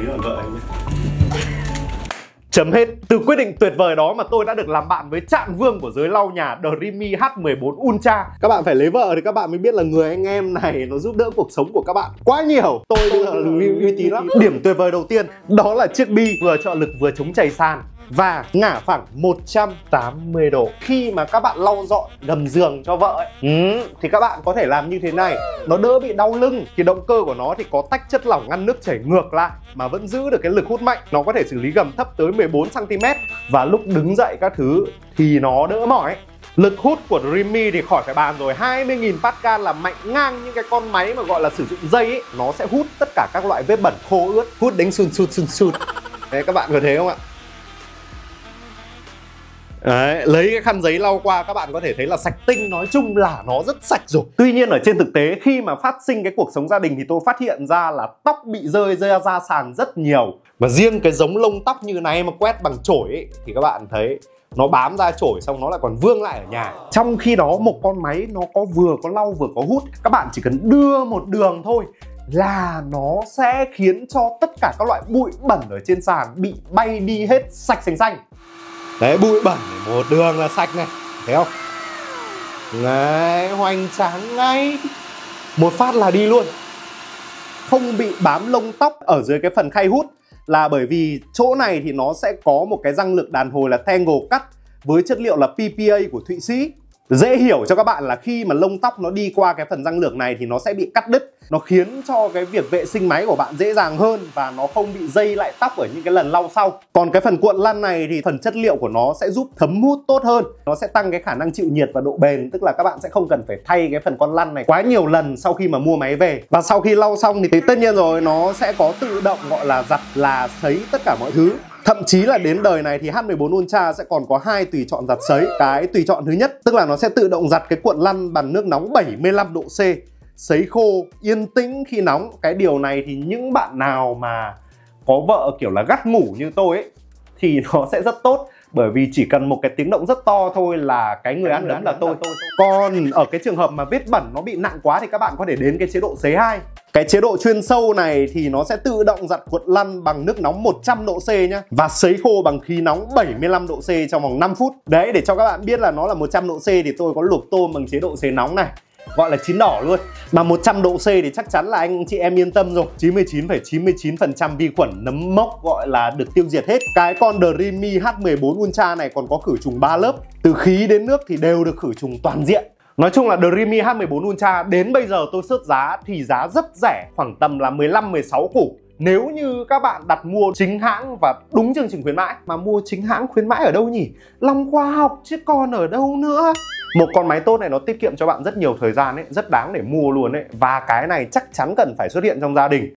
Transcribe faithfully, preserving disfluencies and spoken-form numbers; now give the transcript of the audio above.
ý là vợ anh nhé. Chấm hết. Từ quyết định tuyệt vời đó mà tôi đã được làm bạn với trạng vương của giới lau nhà Dreamy H mười bốn Ultra. Các bạn phải lấy vợ thì các bạn mới biết là người anh em này nó giúp đỡ cuộc sống của các bạn quá nhiều. Tôi bây giờ review uy tín lắm. Điểm tuyệt vời đầu tiên đó là chiếc bi vừa trợ lực vừa chống chảy sàn và ngả phẳng một trăm tám mươi độ. Khi mà các bạn lau dọn gầm giường cho vợ ấy, ừ, thì các bạn có thể làm như thế này, nó đỡ bị đau lưng. Thì động cơ của nó thì có tách chất lỏng ngăn nước chảy ngược lại mà vẫn giữ được cái lực hút mạnh. Nó có thể xử lý gầm thấp tới mười bốn xăng ti mét và lúc đứng dậy các thứ thì nó đỡ mỏi. Lực hút của Dreamy thì khỏi phải bàn rồi, hai mươi nghìn Pascal là mạnh ngang những cái con máy mà gọi là sử dụng dây ấy. Nó sẽ hút tất cả các loại vết bẩn khô ướt, hút đánh sùn sụt sùn sụt. Đấy, các bạn có thấy không ạ? Đấy, lấy cái khăn giấy lau qua các bạn có thể thấy là sạch tinh, nói chung là nó rất sạch rồi. Tuy nhiên ở trên thực tế khi mà phát sinh cái cuộc sống gia đình thì tôi phát hiện ra là tóc bị rơi ra ra sàn rất nhiều. Mà riêng cái giống lông tóc như này mà quét bằng chổi ấy, thì các bạn thấy nó bám ra chổi xong nó lại còn vương lại ở nhà. Trong khi đó một con máy nó có vừa có lau vừa có hút, các bạn chỉ cần đưa một đường thôi là nó sẽ khiến cho tất cả các loại bụi bẩn ở trên sàn bị bay đi hết sạch sành xanh. Đấy, bụi bẩn một đường là sạch này, thấy không? Đấy, hoành tráng ngay, một phát là đi luôn. Không bị bám lông tóc ở dưới cái phần khay hút là bởi vì chỗ này thì nó sẽ có một cái răng lược đàn hồi là Tangle Cut với chất liệu là pê pê a của Thụy Sĩ. Dễ hiểu cho các bạn là khi mà lông tóc nó đi qua cái phần răng lược này thì nó sẽ bị cắt đứt. Nó khiến cho cái việc vệ sinh máy của bạn dễ dàng hơn và nó không bị dây lại tóc ở những cái lần lau sau. Còn cái phần cuộn lăn này thì phần chất liệu của nó sẽ giúp thấm hút tốt hơn. Nó sẽ tăng cái khả năng chịu nhiệt và độ bền, tức là các bạn sẽ không cần phải thay cái phần con lăn này quá nhiều lần sau khi mà mua máy về. Và sau khi lau xong thì tất nhiên rồi nó sẽ có tự động gọi là giặt là sấy tất cả mọi thứ. Thậm chí là đến đời này thì H mười bốn Ultra sẽ còn có hai tùy chọn giặt sấy. Cái tùy chọn thứ nhất tức là nó sẽ tự động giặt cái cuộn lăn bằng nước nóng bảy mươi lăm độ C, sấy khô yên tĩnh khi nóng. Cái điều này thì những bạn nào mà có vợ kiểu là gắt ngủ như tôi ấy thì nó sẽ rất tốt, bởi vì chỉ cần một cái tiếng động rất to thôi là cái người ăn đấm là tôi. Còn ở cái trường hợp mà vết bẩn nó bị nặng quá thì các bạn có thể đến cái chế độ sấy hai. Cái chế độ chuyên sâu này thì nó sẽ tự động giặt cuộn lăn bằng nước nóng một trăm độ C nhá, và sấy khô bằng khí nóng bảy mươi lăm độ C trong vòng năm phút. Đấy, để cho các bạn biết là nó là một trăm độ C thì tôi có luộc tôm bằng chế độ sấy nóng này, gọi là chín đỏ luôn. Mà một trăm độ C thì chắc chắn là anh chị em yên tâm rồi, chín mươi chín phẩy chín mươi chín phần trăm vi khuẩn nấm mốc gọi là được tiêu diệt hết. Cái con Dreamy H mười bốn Ultra này còn có khử trùng ba lớp, từ khí đến nước thì đều được khử trùng toàn diện. Nói chung là Dreamy H mười bốn Ultra đến bây giờ tôi search giá thì giá rất rẻ, khoảng tầm là mười lăm mười sáu củ. Nếu như các bạn đặt mua chính hãng và đúng chương trình khuyến mãi. Mà mua chính hãng khuyến mãi ở đâu nhỉ? Long Khoa Học chứ còn ở đâu nữa. Một con máy tốt này nó tiết kiệm cho bạn rất nhiều thời gian ấy, rất đáng để mua luôn ấy. Và cái này chắc chắn cần phải xuất hiện trong gia đình.